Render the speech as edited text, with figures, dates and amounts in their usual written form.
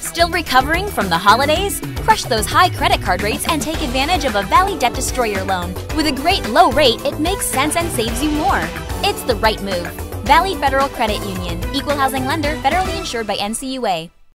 Still recovering from the holidays? Crush those high credit card rates and take advantage of a Valley Debt Destroyer loan. With a great low rate, it makes sense and saves you more. It's the right move. Valley Federal Credit Union. Equal housing lender, federally insured by NCUA.